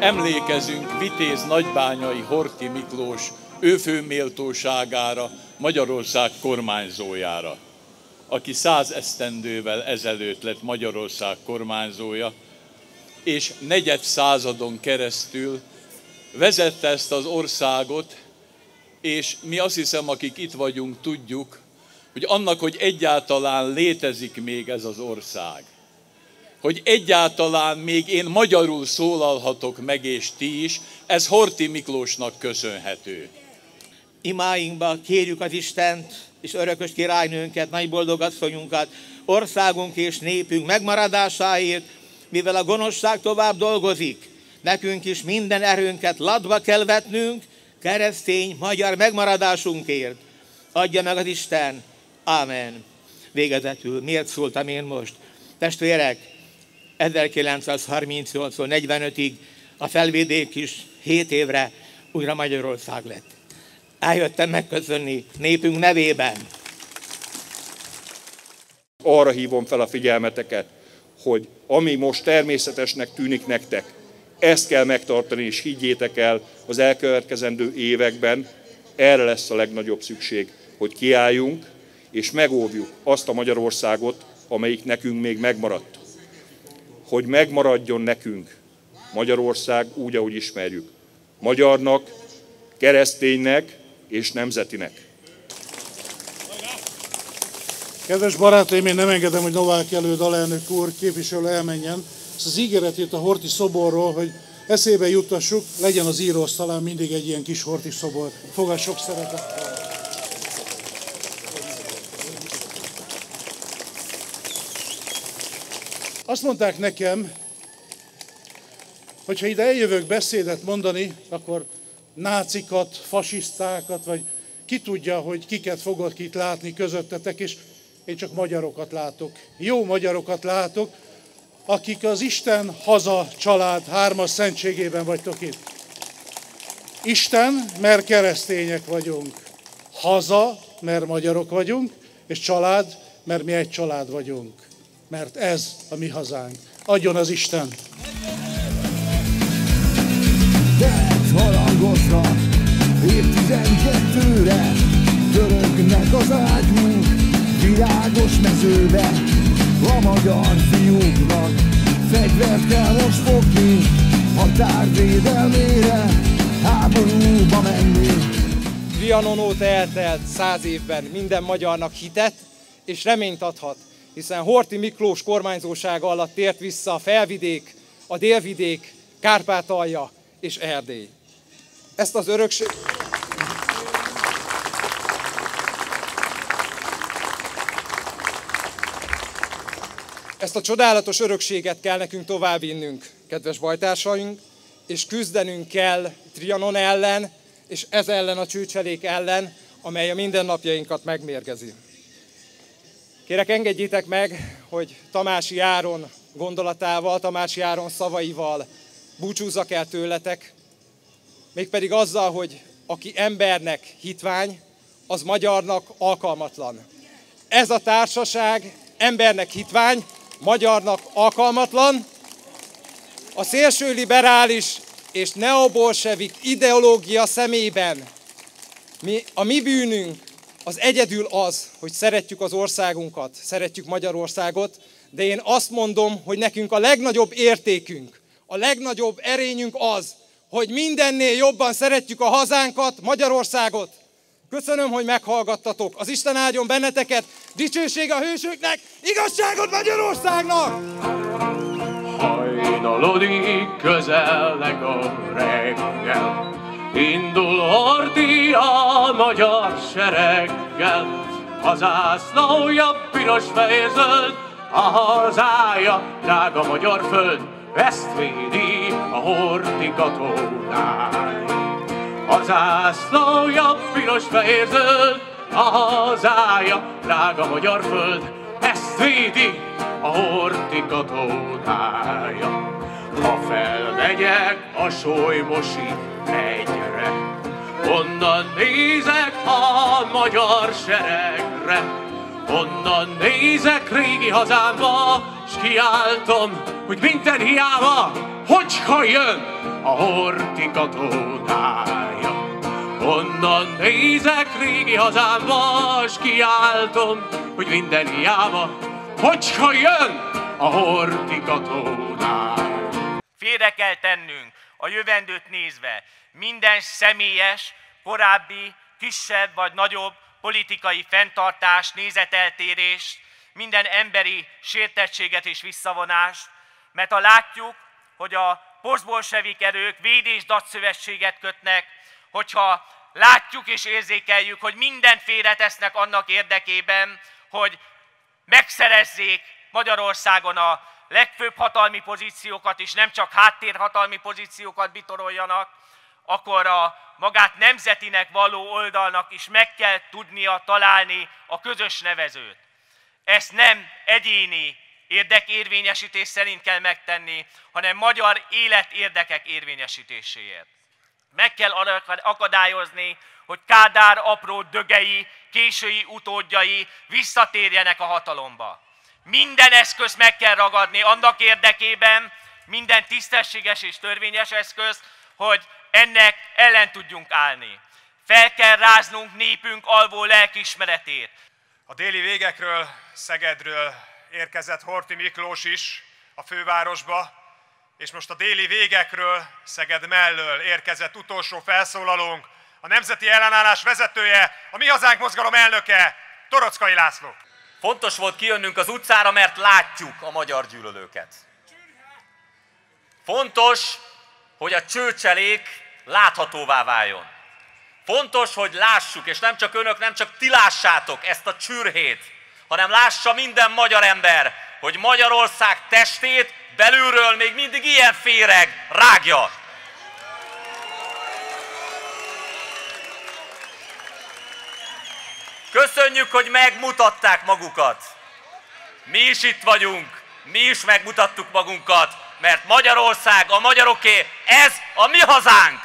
emlékezünk Vitéz nagybányai Horthy Miklós őfőméltóságára, Magyarország kormányzójára, aki 100 esztendővel ezelőtt lett Magyarország kormányzója, és negyed századon keresztül vezette ezt az országot, és mi azt hiszem, akik itt vagyunk, tudjuk, hogy annak, hogy egyáltalán létezik még ez az ország, hogy egyáltalán még én magyarul szólalhatok meg, és ti is, ez Horthy Miklósnak köszönhető. Imáinkba kérjük az Istent és örökös királynőnket, nagy boldogasszonyunkat, országunk és népünk megmaradásáért, mivel a gonoszság tovább dolgozik. Nekünk is minden erőnket latba kell vetnünk, keresztény, magyar megmaradásunkért. Adja meg az Isten. Ámen. Végezetül, miért szóltam én most? Testvérek, 1938-tól 45-ig a Felvidék is 7 évre újra Magyarország lett. Eljöttem megköszönni népünk nevében. Arra hívom fel a figyelmeteket, hogy ami most természetesnek tűnik nektek, ezt kell megtartani, és higgyétek el, az elkövetkezendő években erre lesz a legnagyobb szükség, hogy kiálljunk, és megóvjuk azt a Magyarországot, amelyik nekünk még megmaradt. Hogy megmaradjon nekünk Magyarország úgy, ahogy ismerjük. Magyarnak, kereszténynek és nemzetinek. Kedves barátaim, én nem engedem, hogy Novák Előd alelnök úr, képviselő elmenjen. Ezt az ígéretét a Horthy szoborról, hogy eszébe juttassuk, legyen az íróasztalán mindig egy ilyen kis Horthy szobor. Fogad sok szeretettel. Azt mondták nekem, hogy ha ide eljövök beszédet mondani, akkor nácikat, fasisztákat, vagy ki tudja, hogy kiket fogok itt látni közöttetek, és én csak magyarokat látok. Jó magyarokat látok, akik az Isten, haza, család, hármas szentségében vagytok itt. Isten, mert keresztények vagyunk. Haza, mert magyarok vagyunk, és család, mert mi egy család vagyunk. Mert ez a mi hazánk. Adjon az Isten! Harangozva, épp 12-re törögnek az ágyunk, világos mezőbe, a magyar fiúknak fegyvert kell most fogni, határvédelmére háborúba menni. Trianon óta eltelt 100 évben minden magyarnak hitet és reményt adhat, hiszen Horthy Miklós kormányzósága alatt tért vissza a Felvidék, a Délvidék, Kárpátalja és Erdély. Ezt az örökség... Ezt a csodálatos örökséget kell nekünk továbbvinnünk, kedves bajtársaink, és küzdenünk kell Trianon ellen, és ez ellen a csőcselék ellen, amely a mindennapjainkat megmérgezi. Kérek, engedjétek meg, hogy Tamási Áron gondolatával, Tamási Áron szavaival búcsúzzak el tőletek, mégpedig azzal, hogy aki embernek hitvány, az magyarnak alkalmatlan. Ez a társaság embernek hitvány, magyarnak alkalmatlan. A szélső liberális és neobolsevik ideológia szemében a mi bűnünk az egyedül az, hogy szeretjük az országunkat, szeretjük Magyarországot, de én azt mondom, hogy nekünk a legnagyobb értékünk, a legnagyobb erényünk az, hogy mindennél jobban szeretjük a hazánkat, Magyarországot. Köszönöm, hogy meghallgattatok. Az Isten áldjon benneteket, dicsőség a hősöknek, igazságot Magyarországnak! Hajnalodik közelleg a reggel, indul Horthy a magyar sereggel, a zászlója piros-fehér-zöld, a hazája, drága magyar föld, ezt védi a Horthy katonája. A zászlója piros-fehér-zöld, a hazája, drága magyar föld, ezt védi a Horthy katonája. Ha felmegyek a Solymosi hegyre, onnan nézek a magyar seregre, onnan nézek régi hazámba, s kiáltom, hogy minden hiába, hogyha jön a Horthy tónája. Onnan nézek régi hazámba, s kiáltom, hogy minden hiába, hogyha jön a Horthy tónája. Félre kell tennünk a jövendőt nézve minden személyes, korábbi, kisebb vagy nagyobb politikai fenntartást, nézeteltérést, minden emberi sértettséget és visszavonást, mert ha látjuk, hogy a posztbolsevik erők véd- és datszövetséget kötnek, hogyha látjuk és érzékeljük, hogy mindent félretesznek annak érdekében, hogy megszerezzék Magyarországon a legfőbb hatalmi pozíciókat, és nem csak háttérhatalmi pozíciókat bitoroljanak, akkor a magát nemzetinek való oldalnak is meg kell tudnia találni a közös nevezőt. Ezt nem egyéni érdekérvényesítés szerint kell megtenni, hanem magyar életérdekek érvényesítéséért. Meg kell akadályozni, hogy Kádár apró dögei, késői utódjai visszatérjenek a hatalomba. Minden eszközt meg kell ragadni annak érdekében, minden tisztességes és törvényes eszközt, hogy ennek ellen tudjunk állni. Fel kell ráznunk népünk alvó lelkiismeretét. A déli végekről, Szegedről érkezett Horthy Miklós is a fővárosba, és most a déli végekről, Szeged mellől érkezett utolsó felszólalónk, a Nemzeti Ellenállás vezetője, a Mi Hazánk mozgalom elnöke, Toroczkai László. Fontos volt kijönnünk az utcára, mert látjuk a magyar gyűlölőket. Fontos, hogy a csőcselék láthatóvá váljon. Fontos, hogy lássuk, és nem csak önök, nem csak ti lássátok ezt a csürhét, hanem lássa minden magyar ember, hogy Magyarország testét belülről még mindig ilyen féreg rágja. Köszönjük, hogy megmutatták magukat. Mi is itt vagyunk, mi is megmutattuk magunkat, mert Magyarország a magyaroké, ez a mi hazánk.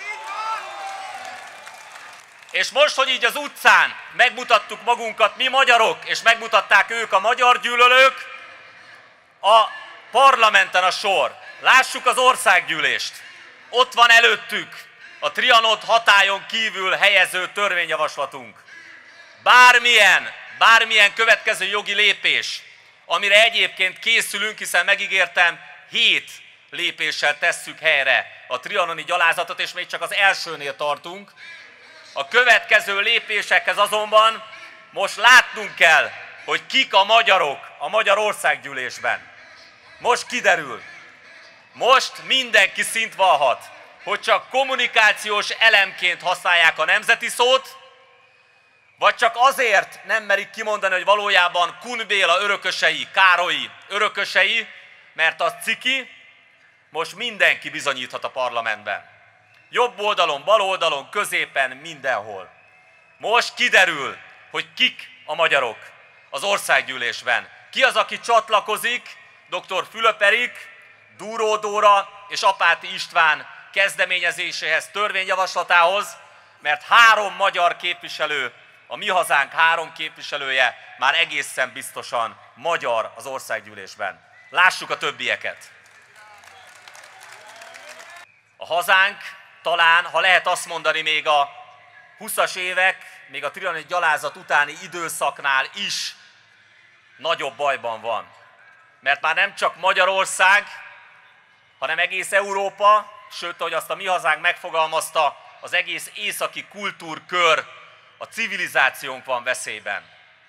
És most, hogy így az utcán megmutattuk magunkat mi magyarok, és megmutatták ők a magyar gyűlölők, a parlamenten a sor. Lássuk az országgyűlést. Ott van előttük a Trianont hatályon kívül helyező törvényjavaslatunk. Bármilyen következő jogi lépés, amire egyébként készülünk, hiszen megígértem, 7 lépéssel tesszük helyre a trianoni gyalázatot, és még csak az elsőnél tartunk. A következő lépésekhez azonban most látnunk kell, hogy kik a magyarok a Magyar Országgyűlésben. Most kiderül. Most mindenki szint vallhat, hogy csak kommunikációs elemként használják a nemzeti szót, vagy csak azért nem merik kimondani, hogy valójában Kun Béla örökösei, Károlyi örökösei, mert az ciki, most mindenki bizonyíthat a parlamentben. Jobb oldalon, bal oldalon, középen, mindenhol. Most kiderül, hogy kik a magyarok az országgyűlésben. Ki az, aki csatlakozik dr. Fülöp Erik, Dúró Dóra és Apáti István kezdeményezéséhez, törvényjavaslatához, mert 3 magyar képviselő, a Mi Hazánk 3 képviselője már egészen biztosan magyar az országgyűlésben. Lássuk a többieket. A hazánk talán, ha lehet azt mondani, még a 20-as évek, még a trianoni gyalázat utáni időszaknál is nagyobb bajban van. Mert már nem csak Magyarország, hanem egész Európa, sőt, ahogy azt a Mi Hazánk megfogalmazta, az egész északi kultúrkör, a civilizációnk van veszélyben.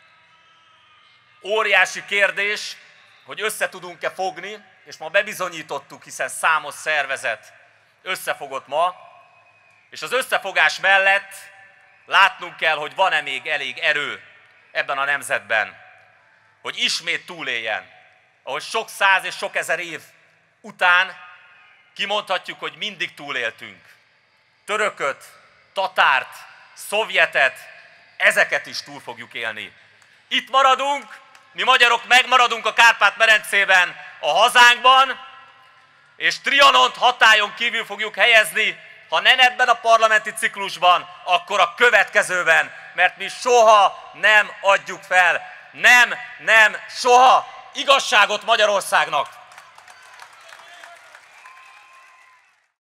Óriási kérdés, hogy össze tudunk-e fogni, és ma bebizonyítottuk, hiszen számos szervezet összefogott ma, és az összefogás mellett látnunk kell, hogy van-e még elég erő ebben a nemzetben, hogy ismét túléljen, ahogy sok száz és sok ezer év után kimondhatjuk, hogy mindig túléltünk. Törököt, tatárt, szovjetet, ezeket is túl fogjuk élni. Itt maradunk, mi magyarok megmaradunk a Kárpát-medencében, a hazánkban, és Trianont hatályon kívül fogjuk helyezni, ha nem ebben a parlamenti ciklusban, akkor a következőben, mert mi soha nem adjuk fel. Nem, soha igazságot Magyarországnak!